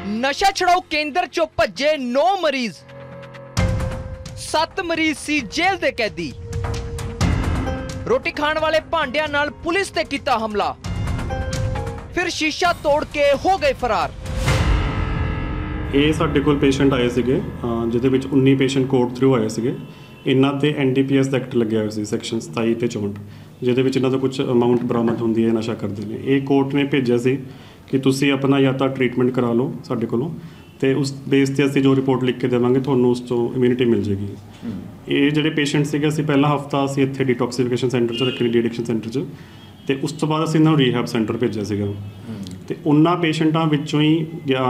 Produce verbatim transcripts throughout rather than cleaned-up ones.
नशा छुड़ाओ केंद्र चों भज्जे नौ मरीज, सत्त मरीज सी जेल दे कैदी। रोटी खाण वाले भांडियां नाल पुलिस ते कीता हमला, फिर शीशा तोड़ के हो गए फरार। ਇਹ ਸਾਡੇ ਕੋਲ ਪੇਸ਼ੈਂਟ ਆਏ ਸੀਗੇ ਜਿਹਦੇ ਵਿੱਚ ਉੱਨੀ ਪੇਸ਼ੈਂਟ ਕੋਰਟ ਥਰੂ ਆਏ ਸੀਗੇ। ਇਹਨਾਂ ਤੇ ਐਨ ਡੀ ਪੀ ਐਸ ਦਾ ਐਕਟ ਲੱਗਿਆ ਹੋਇਆ ਸੀ ਸੈਕਸ਼ਨ ਸਤਾਈ ਤੇ ਚੌਂਹਠ, ਜਿਹਦੇ ਵਿੱਚ ਇਹਨਾਂ ਦਾ ਕੁਝ ਅਮਾਊਂਟ ਬਰਾਮਦ ਹੁੰਦੀ ਹੈ, ਨਸ਼ਾ ਕਰਦੇ ਨੇ। ਇਹ ਕੋਰਟ ਨੇ ਭੇਜਿਆ ਸੀ ਕਿ ਤੁਸੀਂ ਆਪਣਾ ਜਾਂ ਤਾਂ ਟਰੀਟਮੈਂਟ ਕਰਾ ਲਓ ਸਾਡੇ ਕੋਲੋਂ, ਤੇ ਉਸ ਬੇਸ 'ਤੇ ਅਸੀਂ ਜੋ ਰਿਪੋਰਟ ਲਿਖ ਕੇ ਦੇਵਾਂਗੇ ਤੁਹਾਨੂੰ ਉਸ ਤੋਂ ਇਮਿਊਨਿਟੀ ਮਿਲ ਜਾਏਗੀ। ਇਹ ਜਿਹੜੇ ਪੇਸ਼ੈਂਟ ਸੀਗੇ ਅਸੀਂ ਪਹਿਲਾ ਹਫਤਾ ਅਸੀਂ ਇੱਥੇ ਡੀਟੌਕਸੀਫਿਕੇਸ਼ਨ ਸੈਂਟਰ 'ਚ ਰੱਖੇ, ਡੀ ਐਡਿਕਸ਼ਨ ਸੈਂਟਰ 'ਚ, ਅਤੇ ਉਸ ਤੋਂ ਬਾਅਦ ਅਸੀਂ ਇਹਨਾਂ ਨੂੰ ਰੀਹੈਬ ਸੈਂਟਰ ਭੇਜਿਆ ਸੀਗਾ। ਅਤੇ ਉਹਨਾਂ ਪੇਸ਼ੈਂਟਾਂ ਵਿੱਚੋਂ ਹੀ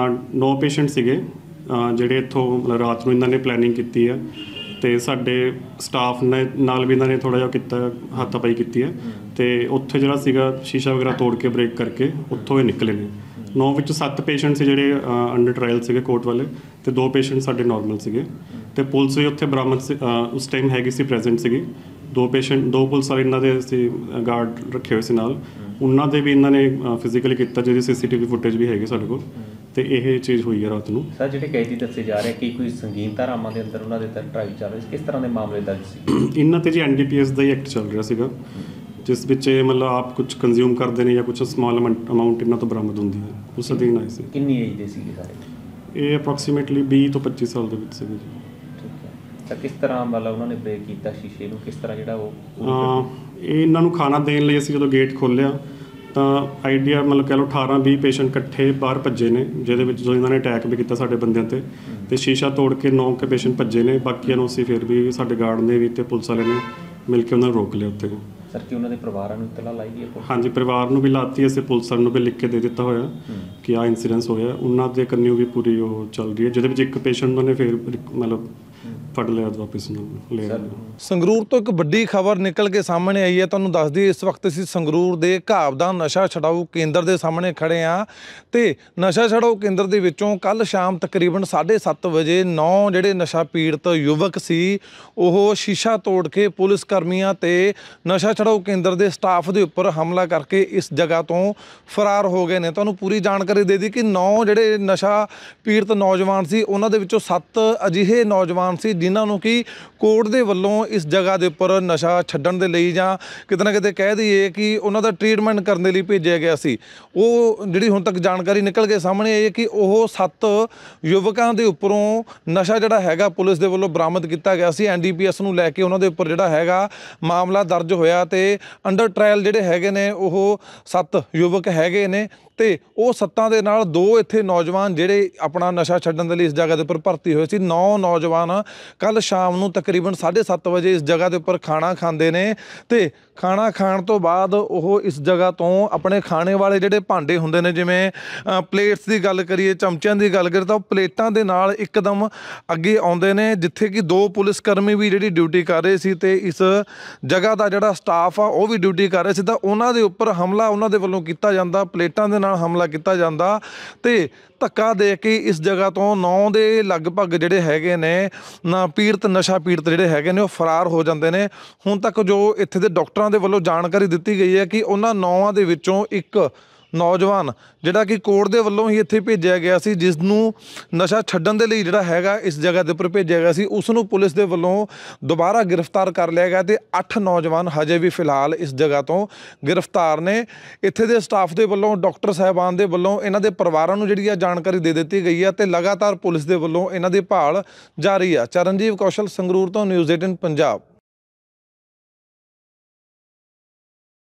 ਨੌ ਪੇਸ਼ੈਂਟ ਸੀਗੇ ਜਿਹੜੇ ਇੱਥੋਂ ਮਤਲਬ ਰਾਤ ਨੂੰ ਇਹਨਾਂ ਨੇ ਪਲੈਨਿੰਗ ਕੀਤੀ ਹੈ, ਅਤੇ ਸਾਡੇ ਸਟਾਫ ਨੇ ਨਾਲ ਵੀ ਇਹਨਾਂ ਨੇ ਥੋੜ੍ਹਾ ਜਿਹਾ ਕੀਤਾ, ਹੱਥਾਪਾਈ ਕੀਤੀ ਹੈ, ਅਤੇ ਉੱਥੇ ਜਿਹੜਾ ਸੀਗਾ ਸ਼ੀਸ਼ਾ ਵਗੈਰਾ ਤੋੜ ਕੇ ਬ੍ਰੇਕ ਕਰਕੇ ਉੱਥੋਂ ਇਹ ਨਿਕਲੇ ਨੇ। ਨੌ ਵਿੱਚੋਂ ਸੱਤ ਪੇਸ਼ੈਂਟ ਸੀ ਜਿਹੜੇ ਅੰਡਰ ਟਰਾਇਲ ਸੀਗੇ ਕੋਰਟ ਵਾਲੇ, ਅਤੇ ਦੋ ਪੇਸ਼ੈਂਟ ਸਾਡੇ ਨੋਰਮਲ ਸੀਗੇ। ਅਤੇ ਪੁਲਿਸ ਵੀ ਉੱਥੇ ਬਰਾਮਦ ਸੀ ਉਸ ਟਾਈਮ ਹੈਗੀ ਸੀ, ਪ੍ਰੈਜ਼ੈਂਟ ਸੀਗੀ। ਦੋ ਪੇਸ਼ੈਂਟ ਦੋ ਪੁਲਿਸ ਵਾਲੇ ਇਹਨਾਂ ਦੇ ਅਸੀਂ ਗਾਰਡ ਰੱਖੇ ਹੋਏ ਸੀ ਨਾਲ, ਉਹਨਾਂ ਦੇ ਵੀ ਇਹਨਾਂ ਨੇ ਫਿਜ਼ੀਕਲੀ ਕੀਤਾ, ਜਿਹਦੀ ਸੀ ਸੀ ਟੀ ਵੀ ਫੁਟੇਜ ਵੀ ਹੈਗੀ ਸਾਡੇ ਕੋਲ। ਅਤੇ ਇਹ ਚੀਜ਼ ਹੋਈ ਹੈ ਰਾਤ ਨੂੰ। ਸਰ, ਜਿਹੜੇ ਕੈਦੀ ਦੱਸੇ ਜਾ ਰਹੇ ਕਿ ਕੋਈ ਸੰਗੀਨ ਧਾਰਾਵਾਂ ਦੇ ਅੰਦਰ ਉਹਨਾਂ ਦੇ ਤਹਿਤ ਟਰਾਇਲ ਚੱਲ ਰਹੀ ਸੀ, ਕਿਸ ਤਰ੍ਹਾਂ ਦੇ ਮਾਮਲੇ ਦਰਜ ਸੀ? ਇਹਨਾਂ 'ਤੇ ਜੀ ਐਨ ਡੀ ਪੀ ਐਸ ਦਾ ਹੀ ਐਕਟ ਚੱਲ ਰਿਹਾ ਸੀਗਾ, ਜਿਸ ਵਿੱਚ ਇਹ ਮਤਲਬ ਆਪ ਕੁਝ ਕੰਜ਼ਿਊਮ ਕਰਦੇ ਨੇ ਜਾਂ ਕੁਛ ਸਮਾਲ ਅਮਾਊਂਟ ਇਹਨਾਂ ਤੋਂ ਬਰਾਮਦ ਹੁੰਦੀ ਹੈ, ਉਸ ਅਧੀਨ ਆਏ ਸੀ। ਕਿੰਨੀ ਏਜ ਦੇ ਸੀਗੇ ਸਾਰੇ? ਇਹ ਅਪਰੋਕਸੀਮੇਟਲੀ ਵੀਹ ਤੋਂ ਪੱਚੀ ਸਾਲ ਦੇ ਵਿੱਚ ਸੀਗੇ ਜੀ। ਠੀਕ ਹੈ। ਤਾਂ ਕਿਸ ਤਰ੍ਹਾਂ ਮਤਲਬ ਉਹਨਾਂ ਨੇ ਬ੍ਰੇਕ ਕੀਤਾ ਸ਼ੀਸ਼ੇ ਨੂੰ, ਕਿਸ ਤਰ੍ਹਾਂ ਜਿਹੜਾ ਉਹ ਇਹ ਇਹਨਾਂ ਨੂੰ ਖਾਣਾ ਦੇਣ ਲਈ ਅਸੀਂ ਜਦੋਂ ਗੇਟ ਖੋਲ੍ਹਿਆ ਤਾਂ ਆਈਡੀਆ ਮਤਲਬ ਕਹਿ ਲਓ ਅਠਾਰਾਂ ਵੀਹ ਪੇਸ਼ੈਂਟ ਇਕੱਠੇ ਬਾਹਰ ਭੱਜੇ ਨੇ, ਜਿਹਦੇ ਵਿੱਚ ਜੋ ਇਹਨਾਂ ਨੇ ਅਟੈਕ ਵੀ ਕੀਤਾ ਸਾਡੇ ਬੰਦਿਆਂ 'ਤੇ, ਅਤੇ ਸ਼ੀਸ਼ਾ ਤੋੜ ਕੇ ਨੌ ਕੇ ਪੇਸ਼ੈਂਟ ਭੱਜੇ ਨੇ। ਬਾਕੀਆਂ ਨੂੰ ਅਸੀਂ ਫਿਰ ਵੀ ਸਾਡੇ ਗਾਰਡ ਨੇ ਵੀ ਅਤੇ ਪੁਲਿਸ ਵਾਲੇ ਨੇ ਮਿਲ ਕੇ ਉਹਨਾਂ ਨੂੰ ਰੋਕ ਲਿਆ ਉੱਥੇ। ਸਰ, ਕਿ ਉਹਨਾਂ ਦੇ ਪਰਿਵਾਰਾਂ ਨੂੰ ਇਤਲਾ ਲਾਈ ਗਈ? ਹਾਂਜੀ, ਪਰਿਵਾਰ ਨੂੰ ਵੀ ਲਾਤੀ, ਅਸੀਂ ਪੁਲਿਸ ਵਾਲਿਆਂ ਨੂੰ ਵੀ ਲਿਖ ਕੇ ਦੇ ਦਿੱਤਾ ਹੋਇਆ ਕਿ ਆਹ ਇੰਸੀਡੈਂਸ ਹੋਇਆ। ਉਹਨਾਂ ਦੇ ਕੰਨਿਓ ਵੀ ਪੂਰੀ ਉਹ ਚੱਲ ਰਹੀ ਹੈ, ਜਿਹਦੇ ਵਿੱਚ ਇੱਕ ਪੇਸ਼ੈਂਟ ਉਹਨਾਂ ਨੇ ਫਿਰ ਮਤਲਬ ਫੜ ਲਿਆ ਵਾਪਿਸ ਲੈ। ਸੰਗਰੂਰ ਤੋਂ ਇੱਕ ਵੱਡੀ ਖਬਰ ਨਿਕਲ ਕੇ ਸਾਹਮਣੇ ਆਈ ਹੈ। ਤੁਹਾਨੂੰ ਦੱਸ ਦਈਏ, ਇਸ ਵਕਤ ਅਸੀਂ ਸੰਗਰੂਰ ਦੇ ਘਾਵਦਾਨ ਨਸ਼ਾ ਛਡਾਊ ਕੇਂਦਰ ਦੇ ਸਾਹਮਣੇ ਖੜੇ ਹਾਂ, ਅਤੇ ਨਸ਼ਾ ਛਡਾਊ ਕੇਂਦਰ ਦੇ ਵਿੱਚੋਂ ਕੱਲ੍ਹ ਸ਼ਾਮ ਤਕਰੀਬਨ ਸਾਢੇ ਸੱਤ ਵਜੇ ਨੌ ਜਿਹੜੇ ਨਸ਼ਾ ਪੀੜਤ ਯੁਵਕ ਸੀ ਉਹ ਸ਼ੀਸ਼ਾ ਤੋੜ ਕੇ ਪੁਲਿਸ ਕਰਮੀਆਂ ਅਤੇ ਨਸ਼ਾ ਛਡਾਊ ਕੇਂਦਰ ਦੇ ਸਟਾਫ ਦੇ ਉੱਪਰ ਹਮਲਾ ਕਰਕੇ ਇਸ ਜਗ੍ਹਾ ਤੋਂ ਫਰਾਰ ਹੋ ਗਏ ਨੇ। ਤੁਹਾਨੂੰ ਪੂਰੀ ਜਾਣਕਾਰੀ ਦੇ ਦਿੱਤੀ ਕਿ ਨੌ ਜਿਹੜੇ ਨਸ਼ਾ ਪੀੜਤ ਨੌਜਵਾਨ ਸੀ, ਉਹਨਾਂ ਦੇ ਵਿੱਚੋਂ ਸੱਤ ਅਜਿਹੇ ਨੌਜਵਾਨ ਸੀ ਜਿਨ੍ਹਾਂ ਨੂੰ ਕਿ ਕੋਰਟ ਦੇ ਵੱਲੋਂ ਇਸ ਜਗ੍ਹਾ ਦੇ ਉੱਪਰ ਨਸ਼ਾ ਛੱਡਣ ਦੇ ਲਈ ਜਾਂ ਕਿਤੇ ਨਾ ਕਿਤੇ ਕਹਿ ਦਈਏ ਕਿ ਉਹਨਾਂ ਦਾ ਟਰੀਟਮੈਂਟ ਕਰਨ ਦੇ ਲਈ ਭੇਜਿਆ ਗਿਆ ਸੀ। ਉਹ ਜਿਹੜੀ ਹੁਣ ਤੱਕ ਜਾਣਕਾਰੀ ਨਿਕਲ ਕੇ ਸਾਹਮਣੇ ਆਈ ਹੈ ਕਿ ਉਹ ਸੱਤ ਯੁਵਕਾਂ ਦੇ ਉੱਪਰੋਂ ਨਸ਼ਾ ਜਿਹੜਾ ਹੈਗਾ ਪੁਲਿਸ ਦੇ ਵੱਲੋਂ ਬਰਾਮਦ ਕੀਤਾ ਗਿਆ ਸੀ। ਐਨ ਡੀ ਪੀ ਐਸ ਨੂੰ ਲੈ ਕੇ ਉਹਨਾਂ ਦੇ ਉੱਪਰ ਜਿਹੜਾ ਹੈਗਾ ਮਾਮਲਾ ਦਰਜ ਹੋਇਆ, ਅਤੇ ਅੰਡਰ ਟਰਾਇਲ ਜਿਹੜੇ ਹੈਗੇ ਨੇ ਉਹ ਸੱਤ ਯੁਵਕ ਹੈਗੇ ਨੇ, ਅਤੇ ਉਹ ਸੱਤਾਂ ਦੇ ਨਾਲ ਦੋ ਇੱਥੇ ਨੌਜਵਾਨ ਜਿਹੜੇ ਆਪਣਾ ਨਸ਼ਾ ਛੱਡਣ ਦੇ ਲਈ ਇਸ ਜਗ੍ਹਾ ਦੇ ਉੱਪਰ ਭਰਤੀ ਹੋਏ ਸੀ। ਨੌ ਨੌਜਵਾਨ ਕੱਲ੍ਹ ਸ਼ਾਮ ਨੂੰ ਤਕਰੀਬਨ ਸਾਢੇ ਸੱਤ ਵਜੇ ਇਸ ਜਗ੍ਹਾ ਦੇ ਉੱਪਰ ਖਾਣਾ ਖਾਂਦੇ ਨੇ, ਅਤੇ ਖਾਣਾ ਖਾਣ ਤੋਂ ਬਾਅਦ ਉਹ ਇਸ ਜਗ੍ਹਾ ਤੋਂ ਆਪਣੇ ਖਾਣੇ ਵਾਲੇ ਜਿਹੜੇ ਭਾਂਡੇ ਹੁੰਦੇ ਨੇ, ਜਿਵੇਂ ਪਲੇਟਸ ਦੀ ਗੱਲ ਕਰੀਏ, ਚਮਚਿਆਂ ਦੀ ਗੱਲ ਕਰੀਏ, ਤਾਂ ਉਹ ਪਲੇਟਾਂ ਦੇ ਨਾਲ ਇੱਕਦਮ ਅੱਗੇ ਆਉਂਦੇ ਨੇ, ਜਿੱਥੇ ਕਿ ਦੋ ਪੁਲਿਸ ਕਰਮੀ ਵੀ ਜਿਹੜੀ ਡਿਊਟੀ ਕਰ ਰਹੇ ਸੀ ਅਤੇ ਇਸ ਜਗ੍ਹਾ ਦਾ ਜਿਹੜਾ ਸਟਾਫ ਆ ਉਹ ਵੀ ਡਿਊਟੀ ਕਰ ਰਹੇ ਸੀ, ਤਾਂ ਉਹਨਾਂ ਦੇ ਉੱਪਰ ਹਮਲਾ ਉਹਨਾਂ ਦੇ ਵੱਲੋਂ ਕੀਤਾ ਜਾਂਦਾ, ਪਲੇਟਾਂ ਦੇ ਨਾਲ ਹਮਲਾ ਕੀਤਾ ਜਾਂਦਾ, ਤੇ ਧੱਕਾ ਦੇ ਕੇ ਇਸ ਜਗ੍ਹਾ ਤੋਂ ਨੌ ਦੇ ਲਗਭਗ ਜਿਹੜੇ ਹੈਗੇ ਨੇ ਨਾ ਪੀੜਤ ਨਸ਼ਾ ਪੀੜਤ ਜਿਹੜੇ ਹੈਗੇ ਨੇ ਉਹ ਫਰਾਰ ਹੋ ਜਾਂਦੇ ਨੇ। ਹੁਣ ਤੱਕ ਜੋ ਇੱਥੇ ਦੇ ਡਾਕਟਰਾਂ ਦੇ ਵੱਲੋਂ ਜਾਣਕਾਰੀ ਦਿੱਤੀ ਗਈ ਹੈ ਕਿ ਉਹਨਾਂ ਨੌਵਾਂ ਦੇ ਵਿੱਚੋਂ ਇੱਕ ਨੌਜਵਾਨ ਜਿਹੜਾ ਕਿ ਕੋਰਟ ਦੇ ਵੱਲੋਂ ਹੀ ਇੱਥੇ ਭੇਜਿਆ ਗਿਆ ਸੀ, ਜਿਸ ਨੂੰ ਨਸ਼ਾ ਛੱਡਣ ਦੇ ਲਈ ਜਿਹੜਾ ਹੈਗਾ ਇਸ ਜਗ੍ਹਾ ਦੇ ਉੱਪਰ ਭੇਜਿਆ ਗਿਆ ਸੀ, ਉਸ ਨੂੰ ਪੁਲਿਸ ਦੇ ਵੱਲੋਂ ਦੁਬਾਰਾ ਗ੍ਰਿਫਤਾਰ ਕਰ ਲਿਆ ਗਿਆ, ਅਤੇ ਅੱਠ ਨੌਜਵਾਨ ਹਜੇ ਵੀ ਫਿਲਹਾਲ ਇਸ ਜਗ੍ਹਾ ਤੋਂ ਗ੍ਰਿਫਤਾਰ ਨੇ। ਇੱਥੇ ਦੇ ਸਟਾਫ ਦੇ ਵੱਲੋਂ, ਡਾਕਟਰ ਸਾਹਿਬਾਨ ਦੇ ਵੱਲੋਂ ਇਹਨਾਂ ਦੇ ਪਰਿਵਾਰਾਂ ਨੂੰ ਜਿਹੜੀ ਆ ਜਾਣਕਾਰੀ ਦੇ ਦਿੱਤੀ ਗਈ ਹੈ, ਅਤੇ ਲਗਾਤਾਰ ਪੁਲਿਸ ਦੇ ਵੱਲੋਂ ਇਹਨਾਂ ਦੀ ਭਾਲ ਜਾਰੀ ਆ। ਚਰਨਜੀਤ ਕੌਸ਼ਲ, ਸੰਗਰੂਰ ਤੋਂ, ਨਿਊਜ਼ ਏਟੀਨ ਪੰਜਾਬ।